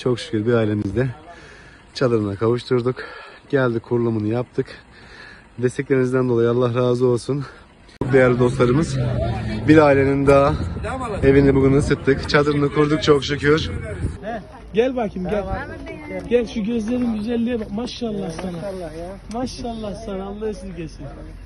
Çok şükür bir ailemizde çadırına kavuşturduk. Geldik, kurulumunu yaptık. Desteklerinizden dolayı Allah razı olsun. Çok değerli dostlarımız. Bir ailenin daha evini bugün ısıttık. Çadırını kurduk çok şükür. Gel bakayım gel. Gel şu gözlerin güzelliğe bak. Maşallah sana. Maşallah sana. Allah esirgesin.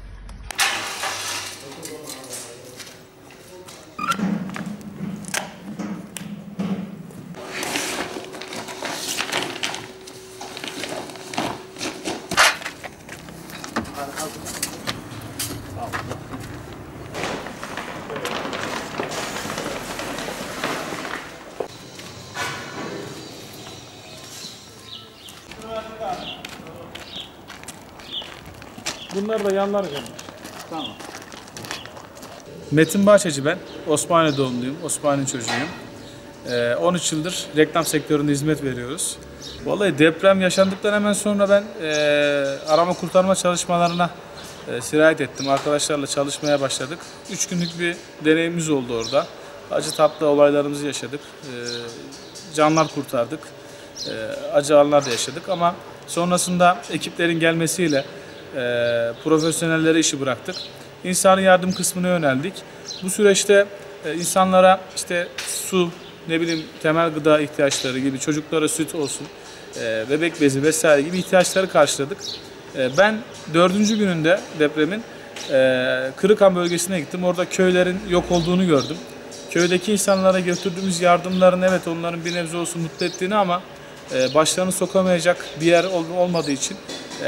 Bunlar da yanlar gelmiş. Tamam. Metin Bahçeci ben. Osmaniye doğumluyum. Osmaniye çocuğuyum. 13 yıldır reklam sektöründe hizmet veriyoruz. Vallahi deprem yaşandıktan hemen sonra ben arama kurtarma çalışmalarına sirayet ettim. Arkadaşlarla çalışmaya başladık. 3 günlük bir deneyimimiz oldu orada. Acı tatlı olaylarımızı yaşadık. Canlar kurtardık. Acı anlar da yaşadık ama sonrasında ekiplerin gelmesiyle profesyonellere işi bıraktık. İnsani yardım kısmına yöneldik. Bu süreçte insanlara işte su, temel gıda ihtiyaçları gibi, çocuklara süt olsun, bebek bezi vesaire gibi ihtiyaçları karşıladık. Ben 4. gününde depremin Kırıkhan bölgesine gittim. Orada köylerin yok olduğunu gördüm. Köydeki insanlara götürdüğümüz yardımların evet onların bir nebze olsun mutlu ettiğini ama başlarını sokamayacak bir yer olmadığı için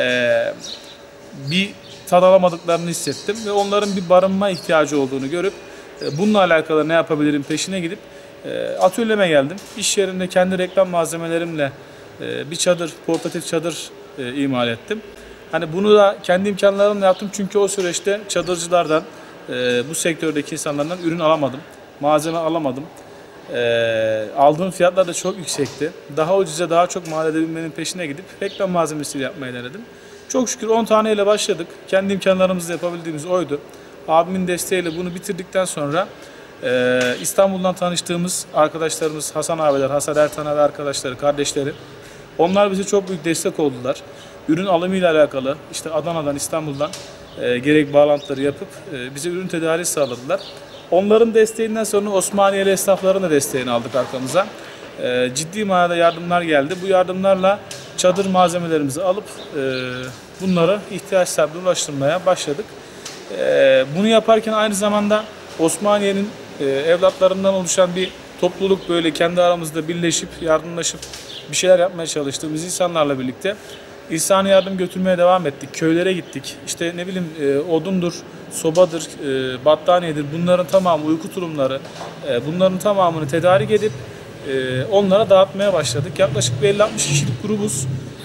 bir tad alamadıklarını hissettim ve onların bir barınma ihtiyacı olduğunu görüp bununla alakalı ne yapabilirim peşine gidip atölyeme geldim. İş yerinde kendi reklam malzemelerimle bir çadır, portatif çadır imal ettim. Hani bunu da kendi imkanlarımla yaptım çünkü o süreçte çadırcılardan, bu sektördeki insanlardan ürün alamadım, malzeme alamadım. Aldığım fiyatlar da çok yüksekti. Daha ucuza daha çok mal edebilmenin peşine gidip reklam malzemesi yapmayı denedim. Çok şükür 10 taneyle başladık. Kendi imkanlarımızla yapabildiğimiz oydu. Abimin desteğiyle bunu bitirdikten sonra İstanbul'dan tanıştığımız arkadaşlarımız Hasan abiler, Hasan Ertan abi arkadaşları, kardeşleri. Onlar bize çok büyük destek oldular. Ürün alımıyla alakalı işte Adana'dan, İstanbul'dan gerek bağlantıları yapıp bize ürün tedariği sağladılar. Onların desteğinden sonra Osmaniyeli esnafların da desteğini aldık arkamıza. Ciddi manada yardımlar geldi. Bu yardımlarla çadır malzemelerimizi alıp bunları ihtiyaç sahibine ulaştırmaya başladık. Bunu yaparken aynı zamanda Osmaniye'nin evlatlarından oluşan bir topluluk böyle kendi aramızda birleşip, yardımlaşıp bir şeyler yapmaya çalıştığımız insanlarla birlikte insani yardım götürmeye devam ettik. Köylere gittik. İşte odundur, sobadır, battaniyedir. Bunların tamamı, uyku tulumları, bunların tamamını tedarik edip onlara dağıtmaya başladık. Yaklaşık bir 50-60 kişilik grubuz.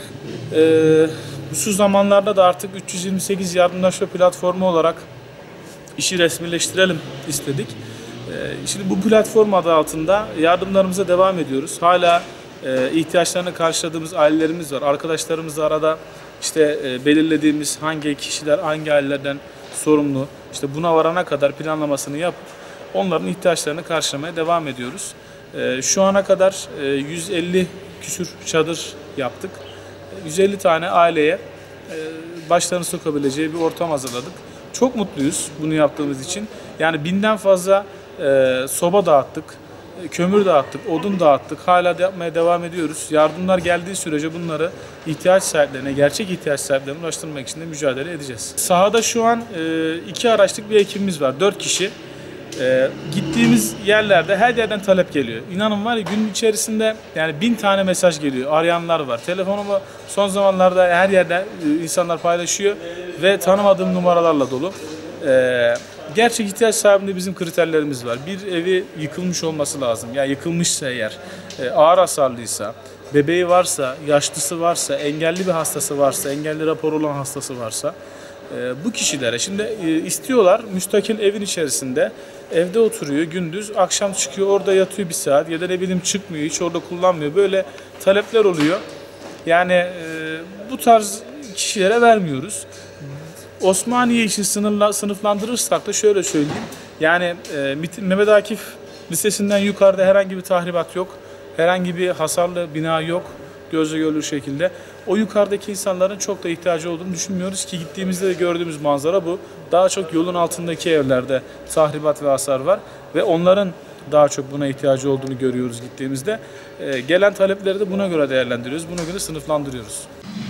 Şu zamanlarda da artık 328 yardımlaşma platformu olarak işi resmileştirelim istedik. Şimdi bu platform adı altında yardımlarımıza devam ediyoruz. Hala ihtiyaçlarını karşıladığımız ailelerimiz var. Arkadaşlarımızla arada işte belirlediğimiz hangi kişiler hangi ailelerden sorumlu, işte buna varana kadar planlamasını yapıp onların ihtiyaçlarını karşılamaya devam ediyoruz. Şu ana kadar 150 küsür çadır yaptık. 150 tane aileye başlarını sokabileceği bir ortam hazırladık. Çok mutluyuz bunu yaptığımız için. Yani 1000'den fazla soba dağıttık, kömür dağıttık, odun dağıttık. Hala da yapmaya devam ediyoruz. Yardımlar geldiği sürece bunları ihtiyaç sahiplerine, gerçek ihtiyaç sahiplerine ulaştırmak için de mücadele edeceğiz. Sahada şu an 2 araçlık bir ekibimiz var, 4 kişi. Gittiğimiz yerlerde her yerden talep geliyor. İnanın var ya gün içerisinde yani 1000 tane mesaj geliyor. Arayanlar var. Telefonumu son zamanlarda her yerde insanlar paylaşıyor ve tanımadığım numaralarla dolu. Gerçek ihtiyaç sahibinde bizim kriterlerimiz var. Bir evi yıkılmış olması lazım. Ya yıkılmışsa eğer, ağır hasarlıysa, bebeği varsa, yaşlısı varsa, engelli bir hastası varsa, engelli rapor olan hastası varsa bu kişilere şimdi istiyorlar müstakil evin içerisinde evde oturuyor gündüz akşam çıkıyor orada yatıyor bir saat ya da çıkmıyor hiç orada kullanmıyor böyle talepler oluyor. Yani bu tarz kişilere vermiyoruz. Osmaniye için sınıflandırırsak da şöyle söyleyeyim. Yani Mehmet Akif Lisesi'nden yukarıda herhangi bir tahribat yok. Herhangi bir hasarlı bina yok gözle görülür şekilde. O yukarıdaki insanların çok da ihtiyacı olduğunu düşünmüyoruz ki gittiğimizde de gördüğümüz manzara bu. Daha çok yolun altındaki evlerde tahribat ve hasar var ve onların daha çok buna ihtiyacı olduğunu görüyoruz gittiğimizde. Gelen talepleri de buna göre değerlendiriyoruz, buna göre sınıflandırıyoruz.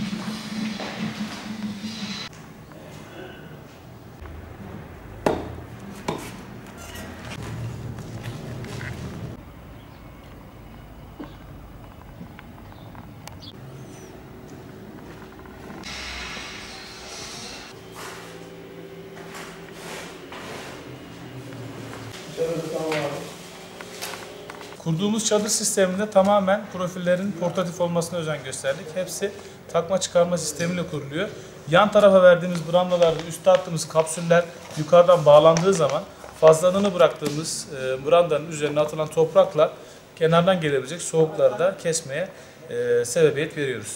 Kurduğumuz çadır sisteminde tamamen profillerin portatif olmasına özen gösterdik. Hepsi takma çıkarma sistemiyle kuruluyor. Yan tarafa verdiğimiz brandalarda üstte attığımız kapsüller yukarıdan bağlandığı zaman fazlalığını bıraktığımız brandanın üzerine atılan toprakla kenardan gelebilecek soğukları da kesmeye sebebiyet veriyoruz.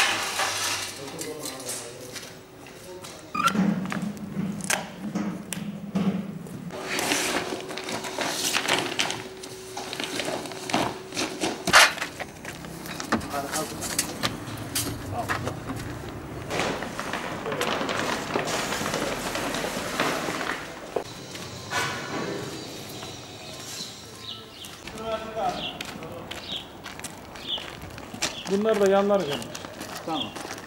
Bunlar da yanlar gelmiş. Tamam.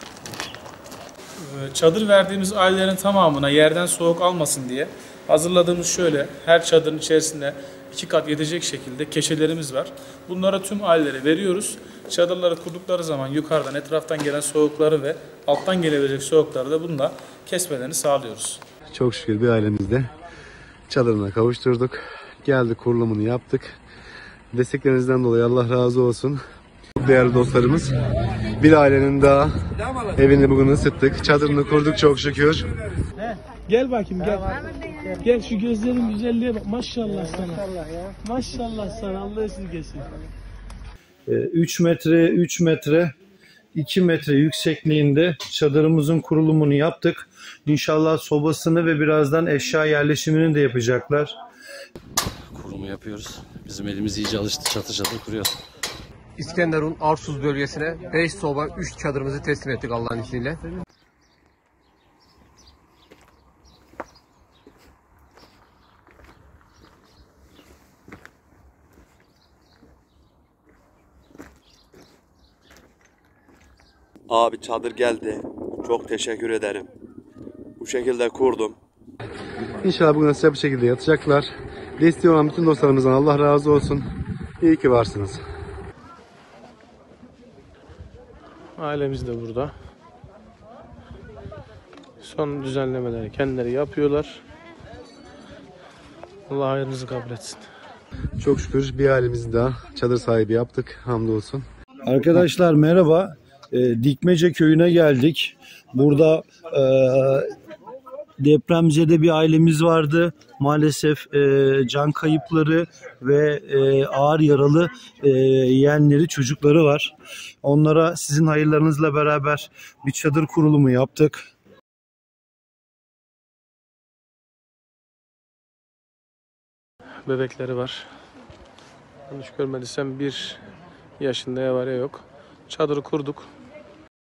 Çadır verdiğimiz ailelerin tamamına yerden soğuk almasın diye hazırladığımız şöyle her çadırın içerisinde 2 kat yetecek şekilde keçelerimiz var. Bunlara tüm ailelere veriyoruz. Çadırları kurdukları zaman yukarıdan etraftan gelen soğukları ve alttan gelebilecek soğukları da bununla kesmelerini sağlıyoruz. Çok şükür bir ailemizde çadırına kavuşturduk. Geldik, kurulumunu yaptık. Desteklerinizden dolayı Allah razı olsun. Çok değerli dostlarımız, bir ailenin daha evini bugün ısıttık. Çadırını kurduk çok şükür. Gel bakayım gel. Gel şu gözlerin güzelliğe bak. Maşallah sana. Maşallah sana. Allah esirgesin. 3 metre, 3 metre, 2 metre yüksekliğinde çadırımızın kurulumunu yaptık. İnşallah sobasını ve birazdan eşya yerleşimini de yapacaklar. Kurumu yapıyoruz. Bizim elimiz iyice alıştı. Çatır çatır kuruyoruz. İskenderun Arsuz bölgesine 5 soba 3 çadırımızı teslim ettik Allah'ın izniyle. Abi çadır geldi. Çok teşekkür ederim. Bu şekilde kurdum. İnşallah bugün size bu şekilde yatacaklar. Desteği olan bütün dostlarımızdan Allah razı olsun. İyi ki varsınız. Ailemiz de burada. Son düzenlemeleri kendileri yapıyorlar. Allah hayrınızı kabul etsin. Çok şükür bir ailemizi daha çadır sahibi yaptık. Hamdolsun. Arkadaşlar merhaba. Dikmece köyüne geldik. Burada depremzede bir ailemiz vardı. Maalesef can kayıpları ve ağır yaralı yeğenleri, çocukları var. Onlara sizin hayırlarınızla beraber bir çadır kurulumu yaptık. Bebekleri var. Yanlış görmediysem 1 yaşında ya var ya yok. Çadırı kurduk.